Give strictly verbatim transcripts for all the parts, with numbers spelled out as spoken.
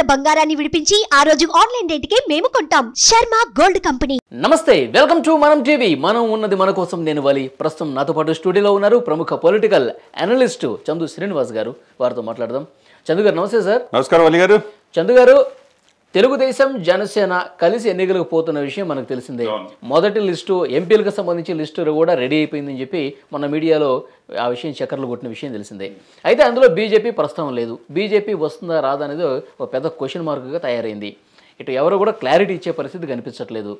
బంగారాన్ని విడిపించి ఆ రోజు ఆన్లైన్ రేటుకే మేము కొంటాం. Sharma gold company. నమస్తే, వెల్కమ్ టు మనం టీవీ. మనం ఉన్నది మన కోసం. నేను వలి. ప్రస్తుతం నాతో పాటు స్టూడియోలో ఉన్నారు ప్రముఖ పొలిటికల్ అనలిస్ట్ చందు శ్రీనివాస్ గారు. వారితో మాట్లాడదాం. చందు గారు నమస్తే సార్. నమస్కారం వలి గారు. చందు గారు, తెలుగుదేశం జనసేన కలిసి ఎన్నికలకు పోతున్న విషయం మనకు తెలిసిందే. మొదటి లిస్టు ఎంపీలకు సంబంధించి లిస్టు కూడా రెడీ అయిపోయిందని చెప్పి మన మీడియాలో ఆ విషయం చక్కర్లు కొట్టిన విషయం తెలిసిందే. అయితే అందులో బీజేపీ ప్రస్తావన లేదు. బీజేపీ వస్తుందా రాదా అనేది ఒక పెద్ద క్వశ్చన్ మార్క్గా తయారైంది. ఇటు ఎవరు కూడా క్లారిటీ ఇచ్చే పరిస్థితి కనిపించట్లేదు.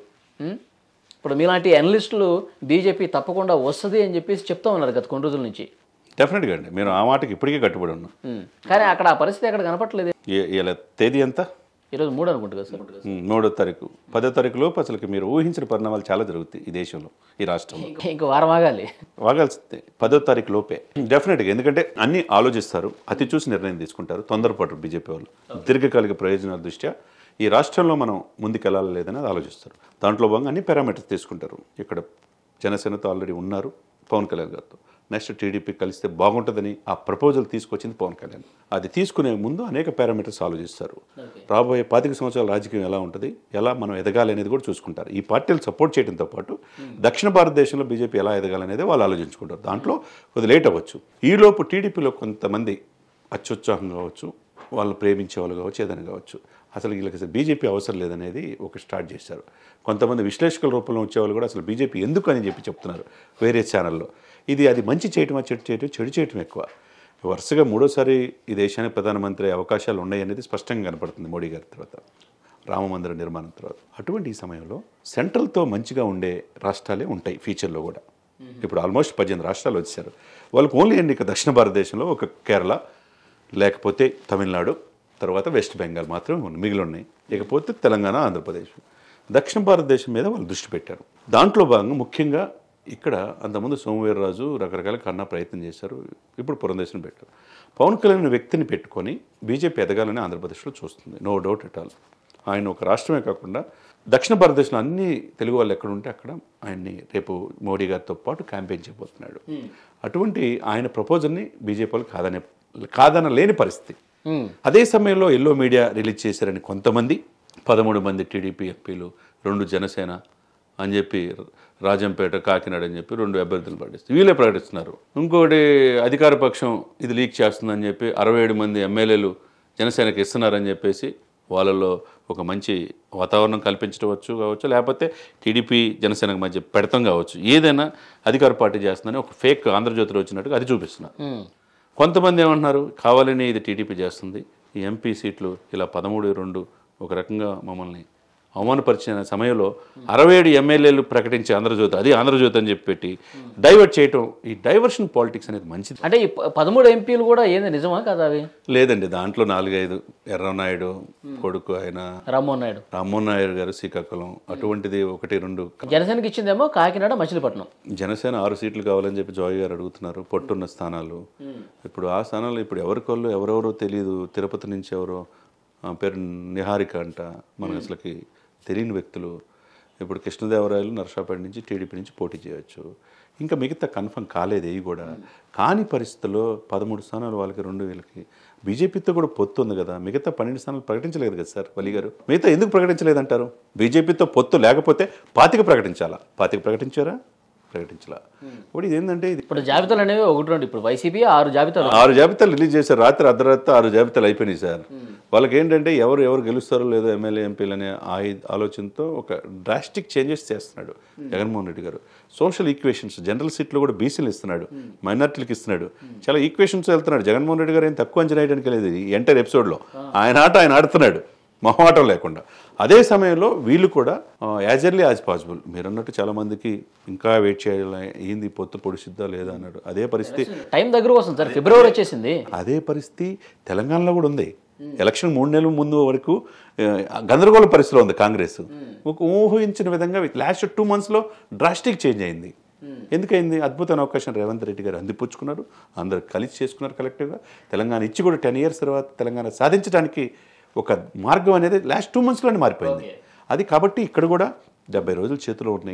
ఇప్పుడు మీలాంటి అనలిస్టులు బీజేపీ తప్పకుండా వస్తుంది అని చెప్పేసి చెప్తా ఉన్నారు గత కొన్ని రోజుల నుంచి. డెఫినెట్గా అండి, మీరు ఆ మాటకి ఇప్పటికీ కట్టుబడి ఉన్నాం. కానీ అక్కడ ఆ పరిస్థితి అక్కడ కనపట్లేదు. ఇలా తేదీ ఎంత? ఈరోజు మూడు అనుకుంటా కదా సార్. మూడో తారీఖు పదో తారీఖు లోపు అసలుకి మీరు ఊహించిన పరిణామాలు చాలా జరుగుతాయి ఈ దేశంలో, ఈ రాష్ట్రంలో. ఇంకో వారం ఆగాలి. వాగాల్సిందే పదో తారీఖు లోపే డెఫినెట్గా. ఎందుకంటే అన్ని ఆలోచిస్తారు, అతి చూసి నిర్ణయం తీసుకుంటారు. తొందరపాటు బీజేపీ వాళ్ళు దీర్ఘకాలిక ప్రయోజనాల దృష్ట్యా ఈ రాష్ట్రంలో మనం ముందుకెళ్ళాలి లేదని అది ఆలోచిస్తారు. దాంట్లో భాగంగా అన్ని పారామీటర్స్ తీసుకుంటారు. ఇక్కడ జనసేనతో ఆల్రెడీ ఉన్నారు పవన్ కళ్యాణ్ గారితో. నెక్స్ట్ టీడీపీ కలిస్తే బాగుంటుందని ఆ ప్రపోజల్ తీసుకొచ్చింది పవన్ కళ్యాణ్. అది తీసుకునే ముందు అనేక పారామీటర్స్ ఆలోచిస్తారు. రాబోయే పాతిక సంవత్సరాల రాజకీయం ఎలా ఉంటుంది, ఎలా మనం ఎదగాలి అనేది కూడా చూసుకుంటారు. ఈ పార్టీలు సపోర్ట్ చేయడంతో పాటు దక్షిణ భారతదేశంలో బీజేపీ ఎలా ఎదగాలనేది వాళ్ళు ఆలోచించుకుంటారు. దాంట్లో కొద్ది లేట్ అవ్వచ్చు. ఈలోపు టీడీపీలో కొంతమంది అత్యుత్సాహం కావచ్చు, వాళ్ళు ప్రేమించే వాళ్ళు కావచ్చు, ఏదైనా కావచ్చు, అసలు వీళ్ళకి అసలు బీజేపీ అవసరం లేదనేది ఒక స్టార్ట్ చేశారు. కొంతమంది విశ్లేషకుల రూపంలో వచ్చేవాళ్ళు కూడా అసలు బీజేపీ ఎందుకు అని చెప్పి చెప్తున్నారు వేరే ఛానల్లో. ఇది అది మంచి చేయటమా చెడు చేయటం చెడు చేయటం ఎక్కువ. వరుసగా మూడోసారి ఈ దేశానికి ప్రధానమంత్రి అవకాశాలు ఉన్నాయనేది స్పష్టంగా కనపడుతుంది మోడీ గారి తర్వాత, రామమందిర నిర్మాణం తర్వాత. అటువంటి ఈ సమయంలో సెంట్రల్తో మంచిగా ఉండే రాష్ట్రాలే ఉంటాయి ఫ్యూచర్లో కూడా. ఇప్పుడు ఆల్మోస్ట్ పద్దెనిమిది రాష్ట్రాలు వచ్చారు. వాళ్ళకి ఓన్లీ అండి ఇక దక్షిణ భారతదేశంలో ఒక కేరళ, లేకపోతే తమిళనాడు, తర్వాత వెస్ట్ బెంగాల్ మాత్రమే మిగిలి ఉన్నాయి. ఇకపోతే తెలంగాణ, ఆంధ్రప్రదేశ్. దక్షిణ భారతదేశం మీద వాళ్ళు దృష్టి పెట్టారు. దాంట్లో భాగంగా ముఖ్యంగా ఇక్కడ అంతకుముందు సోమవీర్రాజు రకరకాల కన్నా ప్రయత్నం చేశారు. ఇప్పుడు పురంధేశ్వరం పెట్టారు. పవన్ కళ్యాణ్ వ్యక్తిని పెట్టుకొని బీజేపీ ఎదగాలని ఆంధ్రప్రదేశ్లో చూస్తుంది, నో డౌట్ ఎట్ ఆల్. ఆయన ఒక రాష్ట్రమే కాకుండా దక్షిణ భారతదేశంలో అన్ని తెలుగు వాళ్ళు ఎక్కడ ఉంటే అక్కడ ఆయన్ని రేపు మోడీ గారితో పాటు క్యాంపెయిన్ చేయబోతున్నాడు. అటువంటి ఆయన ప్రపోజల్ని బీజేపీ వాళ్ళు కాదనే కాదనలేని పరిస్థితి. అదే సమయంలో ఎల్లో మీడియా రిలీజ్ చేశారని కొంతమంది, పదమూడు మంది టీడీపీ ఎంపీలు, రెండు జనసేన అని చెప్పి, రాజంపేట, కాకినాడ అని చెప్పి రెండు అభ్యర్థులు ప్రకటిస్తారు. వీళ్ళే ప్రకటిస్తున్నారు. ఇంకోటి అధికార పక్షం ఇది లీక్ చేస్తుందని చెప్పి అరవై ఏడు మంది ఎమ్మెల్యేలు జనసేనకి ఇస్తున్నారని చెప్పేసి వాళ్ళలో ఒక మంచి వాతావరణం కల్పించవచ్చు కావచ్చు, లేకపోతే టీడీపీ జనసేనకు మధ్య పెడతాం కావచ్చు. ఏదైనా అధికార పార్టీ చేస్తుందని ఒక ఫేక్ ఆంధ్రజ్యోతిలో వచ్చినట్టుగా అది చూపిస్తున్నారు. కొంతమంది ఏమంటున్నారు, కావాలని ఇది టీడీపీ చేస్తుంది, ఈ ఎంపీ సీట్లు ఇలా పదమూడు రెండు ఒక రకంగా మమ్మల్ని అవమానపరిచిన సమయంలో అరవై ఏడు ఎమ్మెల్యేలు ప్రకటించి ఆంధ్రజ్యోతి, అది ఆంధ్రజ్యోతి అని చెప్పి పెట్టి డైవర్ట్ చేయటం, ఈ డైవర్షన్ పాలిటిక్స్ అనేది మంచిది. అంటే ఈ పదమూడు ఎంపీలు కూడా ఏంది నిజమా కదా? అవి లేదండి, దాంట్లో నాలుగైదు ఎర్రనాయుడు కొడుకు ఆయన రామ్మోహన్ నాయుడు రామ్మోహన్ నాయుడు గారు శ్రీకాకుళం, అటువంటిది ఒకటి రెండు. జనసేనకి ఇచ్చిందేమో కాకినాడ, మచిలీపట్నం. జనసేన ఆరు సీట్లు కావాలని చెప్పి జాయ్ గారు అడుగుతున్నారు, పొట్టున్న స్థానాలు. ఇప్పుడు ఆ స్థానాలు ఇప్పుడు ఎవరికోళ్ళు ఎవరెవరో తెలియదు. తిరుపతి నుంచి ఎవరో పేరు నిహారిక అంట, మనకు అసలుకి తెలియని వ్యక్తులు. ఇప్పుడు కృష్ణదేవరాయలు నరసాపేట నుంచి టీడీపీ నుంచి పోటీ చేయవచ్చు. ఇంకా మిగతా కన్ఫర్మ్ కాలేదు ఇవి కూడా. కాని పరిస్థితుల్లో పదమూడు స్థానాలు వాళ్ళకి, రెండు వీళ్ళకి. బీజేపీతో కూడా పొత్తు ఉంది కదా, మిగతా పన్నెండు స్థానాలు ప్రకటించలేదు కదా సార్ వలి గారు. మిగతా ఎందుకు ప్రకటించలేదంటారు? బీజేపీతో పొత్తు లేకపోతే పాతిక ప్రకటించాలా? పాతిక ప్రకటించారా? ప్రకటించాల. ఇప్పుడు ఇదేంటంటే ఇది ఇప్పుడు జాబితాలు అనేవి ఒకటి రెండు. ఇప్పుడు వైసీపీ ఆరు జాబితాలు ఆరు జాబితాలు రిలీజ్ చేశారు. రాత్రి అర్ధరాత్రి ఆరు జాబితాలు అయిపోయినాయి సార్. వాళ్ళకి ఏంటంటే ఎవరు ఎవరు గెలుస్తారో లేదో ఎమ్మెల్యే ఎంపీలు అనే ఆలోచనతో ఒక డ్రాస్టిక్ చేంజెస్ చేస్తున్నాడు జగన్మోహన్ రెడ్డి గారు. సోషల్ ఈక్వేషన్స్, జనరల్ సీట్లు కూడా బీసీలు ఇస్తున్నాడు, మైనార్టీలకు ఇస్తున్నాడు, చాలా ఈక్వేషన్స్ వెళ్తున్నాడు. జగన్మోహన్ రెడ్డి గారు ఏం తక్కువ అంచనా వేయడానికి లేదు ఈ ఎంటైర్ ఎపిసోడ్లో. ఆయన ఆట ఆయన ఆడుతున్నాడు మొహమాటం లేకుండా. అదే సమయంలో వీళ్ళు కూడా యాజ్ ఎర్లీ యాజ్ పాసిబుల్, మీరు అన్నట్టు చాలా మందికి ఇంకా వెయిట్ చేయాలి, ఏంది పొత్తు పొడిసిద్దా లేదా అన్నాడు. అదే పరిస్థితి టైం దగ్గర వస్తుంది సార్, ఫిబ్రవరి వచ్చేసింది. అదే పరిస్థితి తెలంగాణలో కూడా ఉంది. ఎలక్షన్ మూడు నెలల ముందు వరకు గందరగోళ పరిస్థితిలో ఉంది కాంగ్రెస్. ఒక ఊహించిన విధంగా లాస్ట్ టూ మంత్స్లో డ్రాస్టిక్ చేంజ్ అయింది. ఎందుకైంది? అద్భుతమైన అవకాశం రేవంత్ రెడ్డి గారు అందిపుచ్చుకున్నారు, అందరు కలిసి చేసుకున్నారు కలెక్టివ్గా. తెలంగాణ ఇచ్చి కూడా టెన్ ఇయర్స్ తర్వాత తెలంగాణ సాధించడానికి ఒక మార్గం అనేది లాస్ట్ టూ మంత్స్లోనే మారిపోయింది. అది కాబట్టి ఇక్కడ కూడా డెబ్బై రోజులు చేతిలో ఉన్నాయి.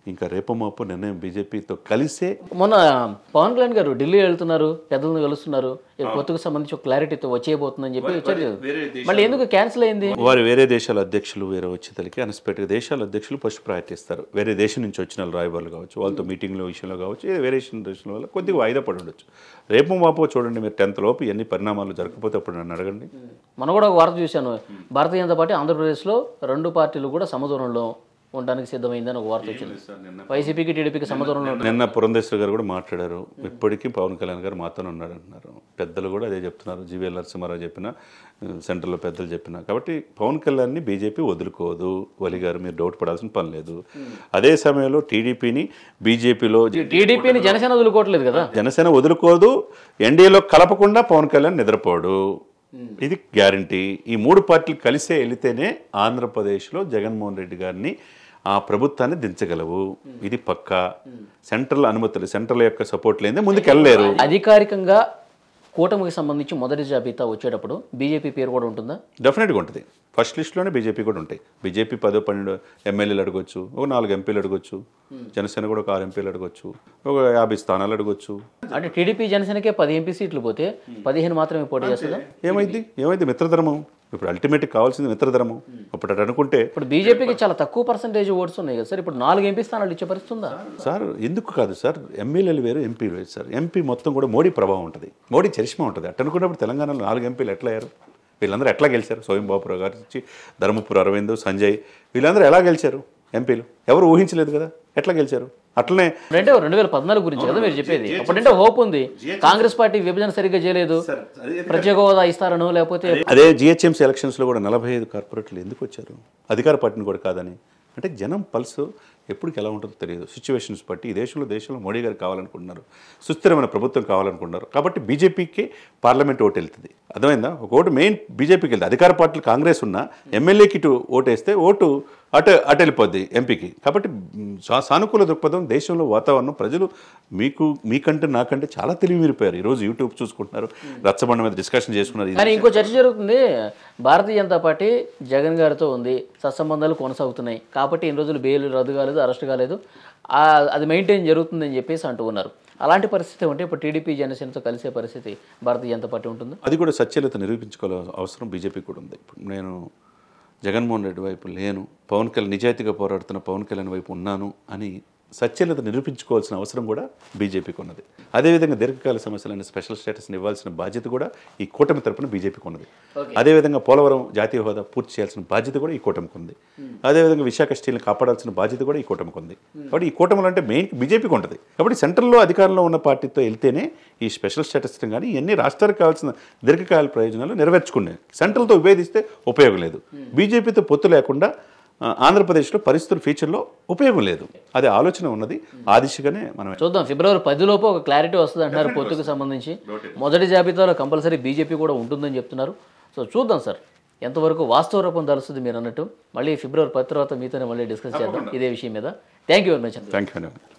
ఇంకా రేపు మాపు నిర్ణయం బీజేపీతో కలిసే. మొన్న పవన్ కళ్యాణ్ గారు ఢిల్లీ వెళ్తున్నారు, పెద్దలను కలుస్తున్నారు, పొత్తుకు సంబంధించి ఒక క్లారిటీతో వచ్చేయబోతుందని చెప్పి వచ్చారు. మళ్ళీ ఎందుకు క్యాన్సిల్ అయింది? వారు వేరే దేశాల అధ్యక్షులు వేరే వచ్చేతలకి అన్ఎక్స్పెక్టెడ్ దేశాల అధ్యక్షులు ఫస్ట్ ప్రయారిటీ ఇస్తారు. వేరే దేశం నుంచి వచ్చిన రాయబారులు కావచ్చు, వాళ్ళతో మీటింగ్లో విషయంలో కావచ్చు, వేరే దేశం వల్ల కొద్దిగా వాయిదా పడి ఉండొచ్చు. రేపు మాపో చూడండి, మీరు టెన్త్ లోపు ఎన్ని పరిణామాలు జరగకపోతే అప్పుడు నన్ను అడగండి. మనం కూడా ఒక వార్త చూశాను, భారతీయ జనతా పార్టీ ఆంధ్రప్రదేశ్లో రెండు పార్టీలు కూడా సమదూరంలో ఉండడానికి సిద్ధమైందని ఒక వార్త వచ్చింది. వైసీపీకి టీడీపీకి సమదూరంలో. నిన్న పురంధేశ్వరి గారు కూడా మాట్లాడారు, ఇప్పటికీ పవన్ కళ్యాణ్ గారు మాతోనే ఉన్నాడు అంటున్నారు. పెద్దలు కూడా అదే చెప్తున్నారు, జీవీఎల్ నరసింహారావు చెప్పిన, సెంట్రల్లో పెద్దలు చెప్పిన. కాబట్టి పవన్ కళ్యాణ్ని బీజేపీ వదులుకోదు. వలి గారు మీరు డౌట్ పడాల్సిన పని లేదు. అదే సమయంలో టీడీపీని బీజేపీలో టీడీపీని జనసేన వదులుకోవట్లేదు కదా, జనసేన వదులుకోదు. ఎన్డీఏలో కలపకుండా పవన్ కళ్యాణ్ నిద్రపోడు, ఇది గ్యారంటీ. ఈ మూడు పార్టీలు కలిసే వెళితేనే ఆంధ్రప్రదేశ్లో జగన్మోహన్ రెడ్డి గారిని ఆ ప్రభుత్వాన్ని దించగలవు. ఇది పక్కా. సెంట్రల్ అనుమతులు, సెంట్రల్ యొక్క సపోర్ట్ లేదే ముందుకు వెళ్ళలేరు. అధికారికంగా కూటమికి సంబంధించి మొదటి జాబితా వచ్చేటప్పుడు బీజేపీ పేరు కూడా ఉంటుందా? డెఫినెట్గా ఉంటుంది. ఫస్ట్ లిస్ట్లోనే బీజేపీ కూడా ఉంటాయి. బీజేపీ పదో పన్నెండు ఎమ్మెల్యేలు అడగొచ్చు, ఒక నాలుగు ఎంపీలు అడగొచ్చు, జనసేన కూడా ఒక ఆరు ఎంపీలు అడగొచ్చు, ఒక యాభై స్థానాలు అడగొచ్చు. అంటే టీడీపీ జనసేనకే పది ఎంపీ సీట్లు పోతే పదిహేను మాత్రమే పోటీ చేస్తుందా? ఏమైంది ఏమైంది మిత్రధర్మం. ఇప్పుడు అల్టిమేట్ కావాల్సింది మిత్రధర్మం. ఇప్పుడు అటు అనుకుంటే ఇప్పుడు బీజేపీకి చాలా తక్కువ పర్సెంటేజ్ ఓట్స్ ఉన్నాయి కదా సార్, ఇప్పుడు నాలుగు ఎంపీ స్థానాలు ఇచ్చే పరిస్థితుందా సార్? ఎందుకు కాదు సార్, ఎమ్మెల్యేలు వేరు ఎంపీలు వేరు సార్. ఎంపీ మొత్తం కూడా మోడీ ప్రభావం ఉంటుంది, మోడీ చరిష్మా ఉంటుంది. అటు అనుకున్నప్పుడు తెలంగాణలో నాలుగు ఎంపీలు ఎట్లా అయ్యారు? వీళ్ళందరూ ఎట్లా గెలిచారు? స్వయం బాపురావు గారు నుంచి ధర్మపురి అరవింద్, సంజయ్, వీళ్ళందరూ ఎలా గెలిచారు? ఎంపీలు ఎవరు ఊహించలేదు కదా, ఎట్లా గెలిచారు? అట్లనే అంటే రెండు వేల పద్నాలుగు గురించి కదా మీరు చెప్పేది. అప్పుడంటే హోప్ ఉంది, కాంగ్రెస్ పార్టీ విభజన సరిగ్గా చేయలేదు, ప్రత్యేక హోదా ఇస్తారను, లేకపోతే అదే జిహెచ్ఎంసీ ఎలక్షన్స్లో కూడా నలభై ఐదు కార్పొరేట్లు ఎందుకు వచ్చారు? అధికార పార్టీని కూడా కాదని. అంటే జనం పల్స్ ఎప్పటికి ఎలా ఉంటుందో తెలియదు. సిచ్యువేషన్స్ బట్టి ఈ దేశంలో దేశంలో మోడీ గారు కావాలనుకుంటున్నారు, సుస్థిరమైన ప్రభుత్వం కావాలనుకుంటున్నారు. కాబట్టి బీజేపీకి పార్లమెంట్ ఓటు వెళ్తుంది. అర్థమైందా? ఒక ఓటు మెయిన్ బీజేపీకి వెళ్తుంది. అధికార పార్టీలు కాంగ్రెస్ ఉన్న ఎమ్మెల్యేకి ఇటు ఓటు వేస్తే ఓటు అటు అటు వెళ్ళిపోద్ది ఎంపీకి. కాబట్టి సానుకూల దృక్పథం, దేశంలో వాతావరణం, ప్రజలు మీకు మీకంటే నాకంటే చాలా తెలివి మీరిపోయారు. ఈరోజు యూట్యూబ్ చూసుకుంటున్నారు, రచ్చబండ మీద డిస్కషన్ చేసుకున్నారు. కానీ ఇంకో చర్చ జరుగుతుంది, భారతీయ జనతా పార్టీ జగన్ గారితో ఉంది, సత్సంబంధాలు కొనసాగుతున్నాయి, కాబట్టి ఇన్ని రోజులు బెయిల్ రద్దు కాలేదు, అరెస్ట్ కాలేదు, అది మెయింటైన్ జరుగుతుందని చెప్పేసి అంటూ ఉన్నారు. అలాంటి పరిస్థితి ఉంటే ఇప్పుడు టీడీపీ జనసేనతో కలిసే పరిస్థితి భారతీయ జనతా పార్టీ ఉంటుంది. అది కూడా సత్యలత నిరూపించుకోవాల్సిన అవసరం బీజేపీ కూడా ఉంది. ఇప్పుడు నేను జగన్మోహన్ రెడ్డి వైపు లేను, పవన్ కళ్యాణ్ నిజాయితీగా పోరాడుతున్న పవన్ కళ్యాణ్ వైపు ఉన్నాను అని సత్యలత నిరూపించుకోవాల్సిన అవసరం కూడా బీజేపీకి ఉన్నది. అదేవిధంగా దీర్ఘకాల సమస్యలైన స్పెషల్ స్టేటస్ని ఇవ్వాల్సిన బాధ్యత కూడా ఈ కూటమి తరపున బీజేపీకి ఉన్నది. అదేవిధంగా పోలవరం జాతీయ హోదా పూర్తి చేయాల్సిన బాధ్యత కూడా ఈ కూటమికి ఉంది. అదేవిధంగా విశాఖ స్టీల్ని కాపాడాల్సిన బాధ్యత కూడా ఈ కూటమికి ఉంది. కాబట్టి ఈ కూటమిలో అంటే మెయిన్ బీజేపీకి ఉంటుంది. కాబట్టి సెంట్రల్లో అధికారంలో ఉన్న పార్టీతో వెళ్తేనే ఈ స్పెషల్ స్టేటస్ కానీ ఇవన్నీ రాష్ట్రానికి కావాల్సిన దీర్ఘకాల ప్రయోజనాలు నెరవేర్చుకునే. సెంట్రల్తో విభేదిస్తే ఉపయోగం లేదు. బీజేపీతో పొత్తు లేకుండా ఆంధ్రప్రదేశ్లో పరిస్థితుల ఫ్యూచర్లో ఉపయోగం లేదు. అదే ఆలోచన ఉన్నది. ఆ దిశగానే మనం చూద్దాం. ఫిబ్రవరి పదిలోపు ఒక క్లారిటీ వస్తుంది అంటున్నారు పొత్తుకు సంబంధించి. మొదటి జాబితాలో కంపల్సరీ బీజేపీ కూడా ఉంటుందని చెప్తున్నారు. సో చూద్దాం సార్ ఎంతవరకు వాస్తవ రూపం తెలుస్తుంది మీరు అన్నట్టు. మళ్ళీ ఫిబ్రవరి పది తర్వాత మీతోనే మళ్ళీ డిస్కస్ చేద్దాం ఇదే విషయం మీద. Thank you very much. Thank you.